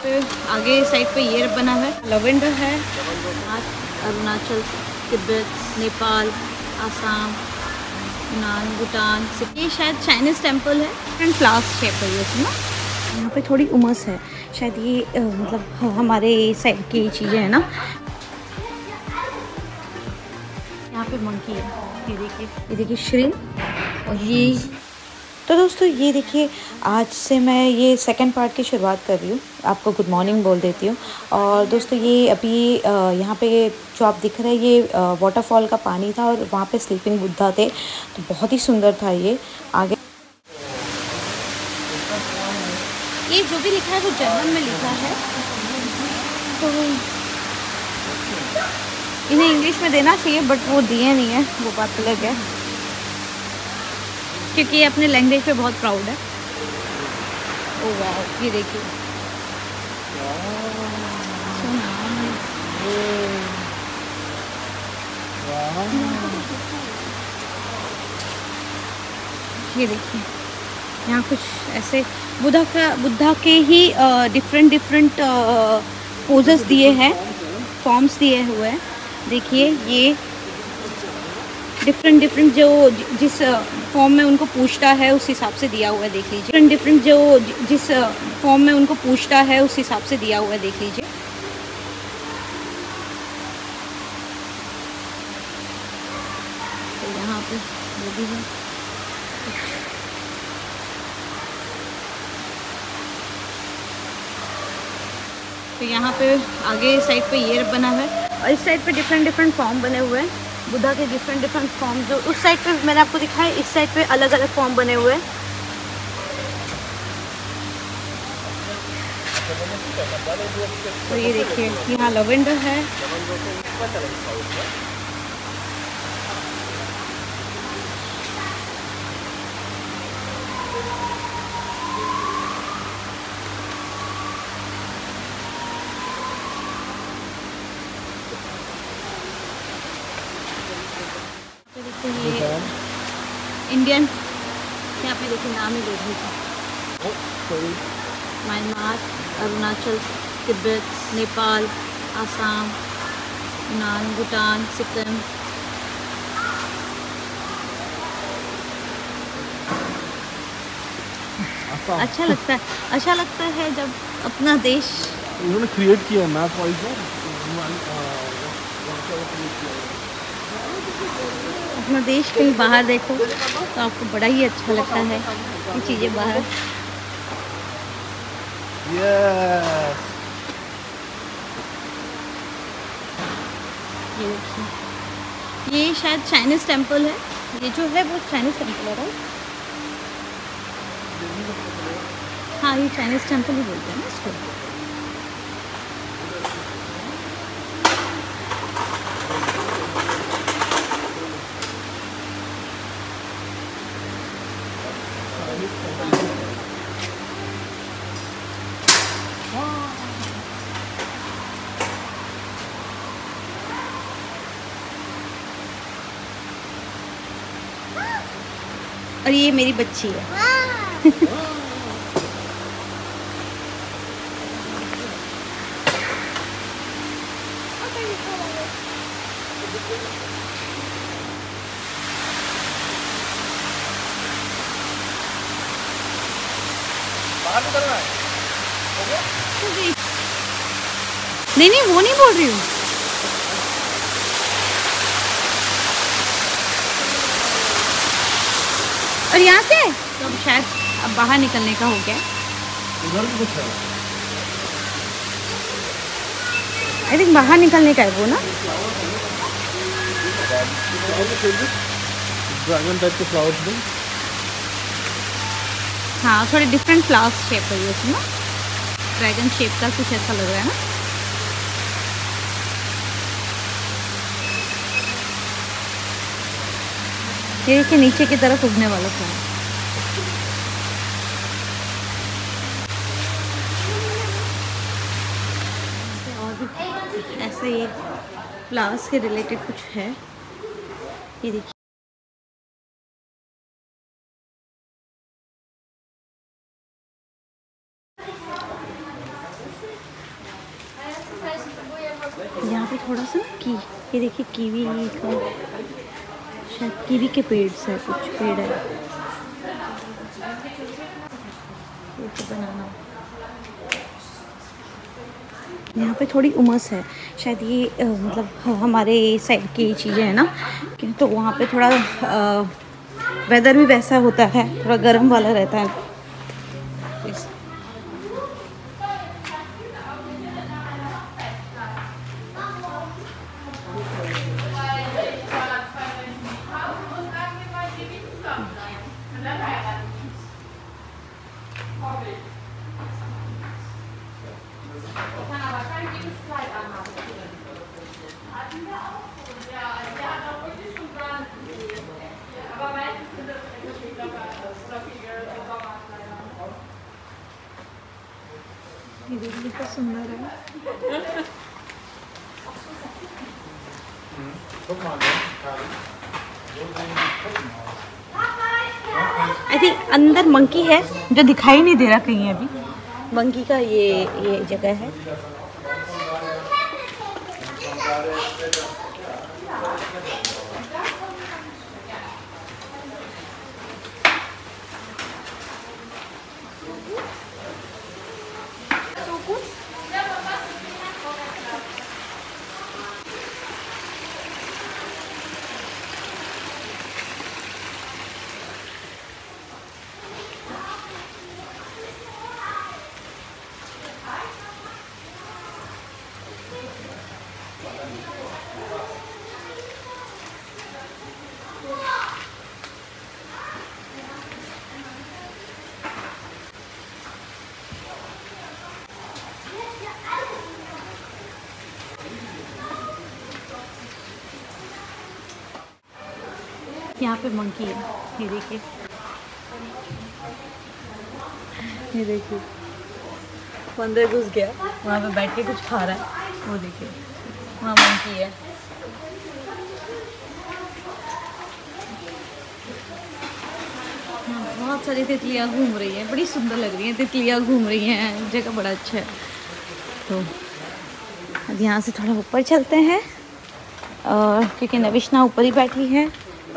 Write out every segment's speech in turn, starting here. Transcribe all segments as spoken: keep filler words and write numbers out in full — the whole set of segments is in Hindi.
पे आगे साइड पे ये बना है, लवेंडर है। Arunachal, Tibet, Nepal, Assam, Yunnan, Bhutan. ये शायद चाइनीज़ टेम्पल है। एंड फ्लावर्स शेप है ये ना। यहाँ पे थोड़ी उमस है शायद ये आ, मतलब हमारे साइड की चीज़ें हैं ना। यहाँ पे मंकी है, ये देखिए, ये देखिए श्रिम्प। और ये तो दोस्तों ये देखिए, आज से मैं ये सेकंड पार्ट की शुरुआत कर रही हूँ। आपको गुड मॉर्निंग बोल देती हूँ। और दोस्तों ये अभी आ, यहाँ पे जो आप दिख रहे हैं ये वाटरफॉल का पानी था और वहाँ पे स्लीपिंग बुद्धा थे, तो बहुत ही सुंदर था ये। आगे ये जो भी लिखा है वो जर्मन में लिखा है, तो इन्हें इंग्लिश में देना चाहिए बट वो दिए नहीं है, वो बात अलग है, क्योंकि ये अपने लैंग्वेज पे बहुत प्राउड है। ओह वाह, ये देखिए ये देखिए, यहाँ कुछ ऐसे बुद्धा का बुद्धा के ही डिफरेंट डिफरेंट पोजेस दिए हैं, फॉर्म्स दिए हुए हैं। देखिए ये डिफरेंट डिफरेंट जो जिस फॉर्म में उनको पूछता है उस हिसाब से दिया हुआ है, देख लीजिए। डिफरेंट डिफरेंट जो जिस फॉर्म में उनको पूछता है उस हिसाब से दिया हुआ है, देख लीजिए। तो यहाँ पे वो भी है। तो यहाँ पे आगे साइड पे ये बना है और इस साइड पे डिफरेंट डिफरेंट फॉर्म बने हुए हैं, बुद्धा के डिफरेंट डिफरेंट फॉर्म। जो उस साइड पे मैंने आपको दिखाया, इस साइड पे अलग अलग फॉर्म बने हुए हैं। तो ये देखिए, यहाँ लवेंडर है। ये इंडियन, यहाँ पे देखिए नाम ही देख लीजिए। Myanmar, Arunachal, Tibet, Nepal, Assam, Yunnan, Bhutan, Sikkim. अच्छा लगता है, अच्छा लगता है जब अपना देश उन्होंने क्रिएट किया है मैप वाइज। अपना देश कहीं बाहर देखो तो आपको बड़ा ही अच्छा लगता है ये चीज़ें बाहर। yes. ये देखिए, ये शायद चाइनीज़ टेम्पल है। ये जो है वो चाइनीज़ टेम्पल है, राइट? हाँ, ये चाइनीज़ टेम्पल ही बोलते हैं ना इसको। और ये मेरी बच्ची है। बाहर निकलना है। नहीं नहीं, वो नहीं बोल रही हूँ। और यहाँ से तो अब शायद अब बाहर निकलने का हो गया। उधर भी कुछ है, आई थिंक बाहर निकलने का है वो ना। ड्रैगन टाइप के फ्लावर्स भी। हाँ, थोड़े डिफरेंट फ्लावर्स शेप है ये ना, ड्रैगन शेप का कुछ ऐसा लग रहा है ना। ये देखिए नीचे की तरफ उगने वाला फ्लावर। और भी ऐसे ये फ्लावर्स के रिलेटेड कुछ है, ये देखिए। यहाँ पे थोड़ा सा की ये देखिए कीवी का शायद कीवी के पेड़ है, कुछ पेड़ है। ये तो बनाना यहाँ पे थोड़ी उमस है शायद ये आ, मतलब हमारे साइड की चीज़ें हैं ना, तो वहाँ पे थोड़ा आ, वेदर भी वैसा होता है, थोड़ा गर्म वाला रहता है। ये देखिए कितना सुंदर है। आई थिंक अंदर मंकी है जो दिखाई नहीं दे रहा कहीं अभी। मंकी का ये ये जगह है। यहाँ पे मंकी है, ये देखिए, ये देखिए अंदर घुस गया, वहाँ पे बैठ के कुछ खा रहा है। वो देखिए वहाँ मंकी है। बहुत सारी तितलियाँ घूम रही हैं, बड़ी सुंदर लग रही हैं तितलियाँ घूम रही हैं, जगह बड़ा अच्छा है। तो अब यहाँ से थोड़ा ऊपर चलते हैं और क्योंकि नविश्ना ऊपर ही बैठी है।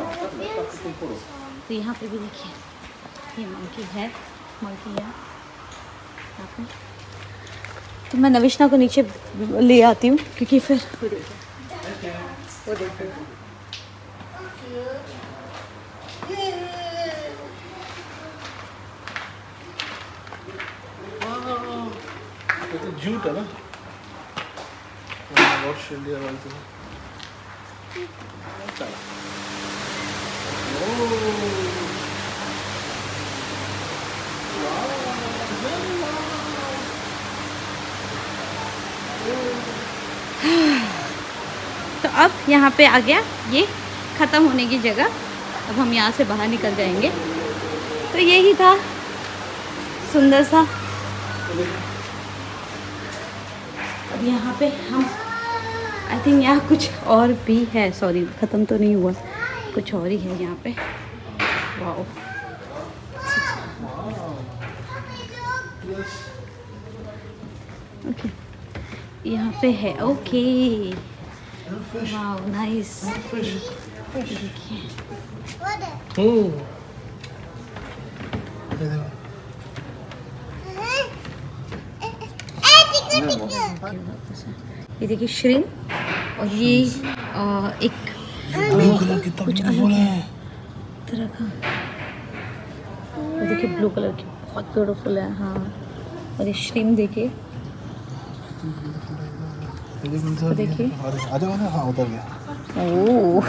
तो यहाँ पे भी देखिए ये मंकी है, मंकी है यहाँ पे। तो मैं नविश्ना को नीचे ले आती हूँ क्योंकि फिर वो देखिए वो देखिए तो झूठ है ना, ऑस्ट्रेलिया वाले तो तो अब यहाँ पे आ गया ये ख़त्म होने की जगह। अब हम यहाँ से बाहर निकल जाएंगे। तो यही था सुंदर सा। अब यहाँ पे हम आई थिंक यहाँ कुछ और भी है, सॉरी ख़त्म तो नहीं हुआ, कुछ और ही है यहाँ पे। वाओ ओके यहाँ पे है। Okay wow nice. देखिए ये देखिए श्रिम और ये आ, एक ब्लू कलर की कुछ अलग है तरह का। ये देखिए ब्लू कलर की बहुत ब्यूटीफुल है। हाँ और ये श्रिम देखिए, देखिए हाँ उतर गया। ओह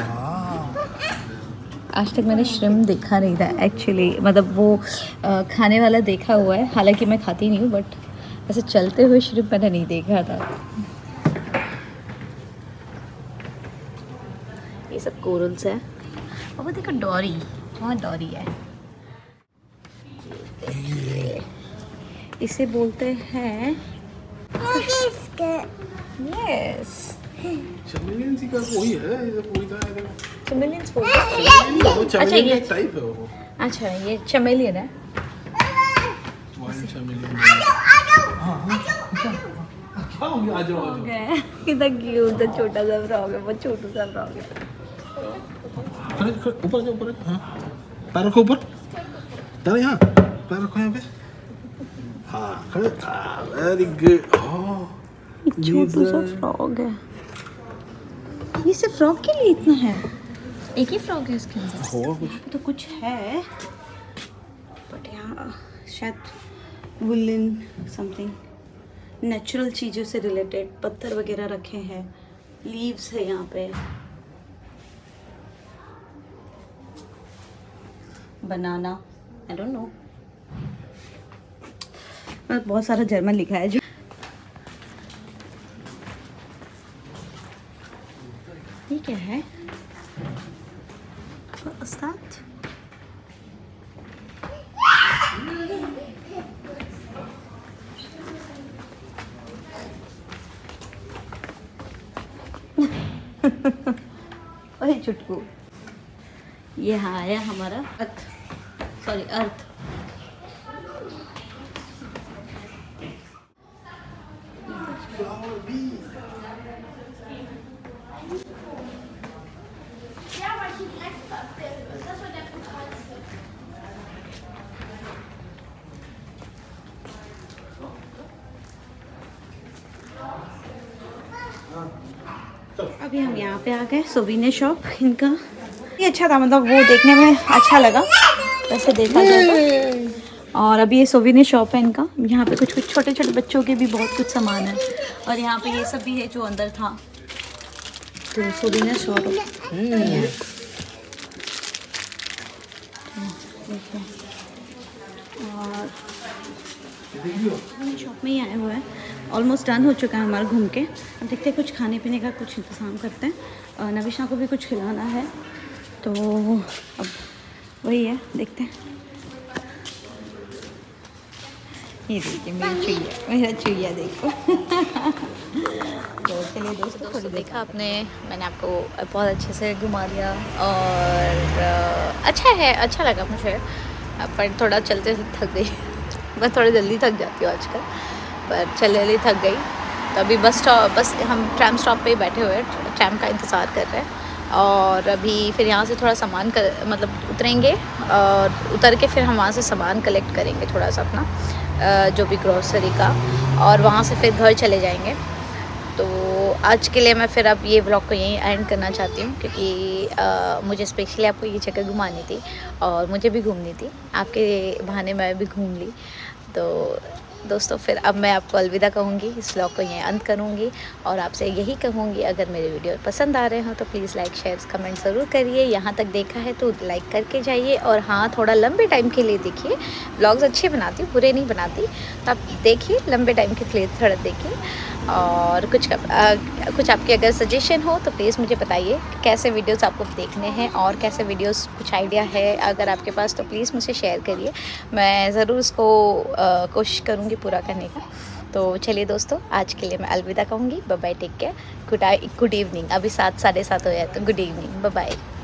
आज तक मैंने श्रिम देखा नहीं था एक्चुअली, मतलब वो आ, खाने वाला देखा हुआ है, हालांकि मैं खाती नहीं हूँ, बट ऐसे चलते हुए श्रिम मैंने नहीं देखा था। ये सब कोरल्स है। और वो देखो डॉरी, वहाँ डॉरी है। इसे बोलते हैं यस चमेलियन का कोई है, ये कोई का है चमेलियंस बोलते हैं। अच्छा ये टाइप है वो। अच्छा ये चमेलियन है। Wild chameleon. हाँ हाँ क्या हो गया? आ जाओ आ जाओ। कितना क्यूट है, छोटा सा फ्रॉक है, बहुत छोटा सा फ्रॉक है। खड़े खड़े ऊपर जाओ, ऊपर जाओ। हाँ पैर रखो ऊपर, पैर यहाँ, पैर रखो यहाँ पे। हाँ खड़े, वेरी गुड। छोटा सा फ्रॉक है, ये सिर्फ फ्रॉक के लिए इतना है? एक ही फ्रॉक है इसके अंदर? हो कुछ तो कुछ है बट यहाँ शायद वुलन समथिंग, नेचुरल चीज़ों से रिलेटेड पत्थर वगैरह रखे हैं, लीव्स है यहाँ पे, बनाना, आई डोंट नो, बहुत सारा जर्मन लिखा है। जो ये क्या है? What is that? ओए चुटकू, ये हाँ आया हमारा अर्थ, सॉरी अर्थ। अभी हम यहाँ पे आ गए सोवीनियर शॉप इनका। ये अच्छा था, मतलब वो देखने में अच्छा लगा वैसे देखा जाए तो। और अभी ये सोवीनियर शॉप है इनका, यहाँ पे कुछ कुछ छोटे छोटे बच्चों के भी बहुत कुछ सामान है, और यहाँ पे ये सब भी है जो अंदर था। तो सोवीनियर शॉप देखिए, और शॉप में ही आए हुए हैं। ऑलमोस्ट डन हो चुका है हमारा घूम के। अब देखते हैं कुछ खाने पीने का कुछ इंतज़ाम करते हैं। नविशा को भी कुछ खिलाना है, तो अब वही है, देखते हैं। ये देखिए मेरी चुईया, मेरा चुईया देखो। तो चलिए दोस्तों, थोड़ी देखा आपने, मैंने आपको बहुत अच्छे से घुमा दिया, और अच्छा है, अच्छा लगा मुझे, पर थोड़ा चलते थक गई। मैं थोड़ी जल्दी थक जाती हूँ आजकल, पर चले चले थक गई। तो अभी बस स्टॉप, बस हम ट्रैम स्टॉप पे ही बैठे हुए हैं, ट्रैम का इंतज़ार कर रहे हैं। और अभी फिर यहाँ से थोड़ा सामान कर, मतलब उतरेंगे, और उतर के फिर हम वहाँ से सामान कलेक्ट करेंगे थोड़ा सा अपना, जो भी ग्रोसरी का, और वहाँ से फिर घर चले जाएंगे। तो आज के लिए मैं फिर अब ये व्लॉग को यहीं एंड करना चाहती हूँ, क्योंकि आ, मुझे स्पेशली आपको ये जगह घुमानी थी, और मुझे भी घूमनी थी, आपके बहाने मैं भी घूम ली। तो दोस्तों फिर अब मैं आपको अलविदा कहूँगी, इस व्लॉग को यहीं अंत करूँगी, और आपसे यही कहूँगी, अगर मेरे वीडियो पसंद आ रहे हो तो प्लीज़ लाइक शेयर कमेंट ज़रूर करिए। यहाँ तक देखा है तो लाइक करके जाइए, और हाँ थोड़ा लंबे टाइम के लिए देखिए, व्लॉग्स अच्छे बनाती हूँ, बुरे नहीं बनाती, तो आप देखिए लंबे टाइम के लिए थोड़ा देखिए। और कुछ आ, कुछ आपके अगर सजेशन हो तो प्लीज़ मुझे बताइए कैसे वीडियोस आपको देखने हैं, और कैसे वीडियोस, कुछ आइडिया है अगर आपके पास तो प्लीज़ मुझे शेयर करिए, मैं ज़रूर उसको कोशिश करूँगी पूरा करने का। तो चलिए दोस्तों, आज के लिए मैं अलविदा कहूँगी, bye bye, take care, good good evening. अभी सात साढ़े सात हो जाए, तो गुड इवनिंग, बाय बाय।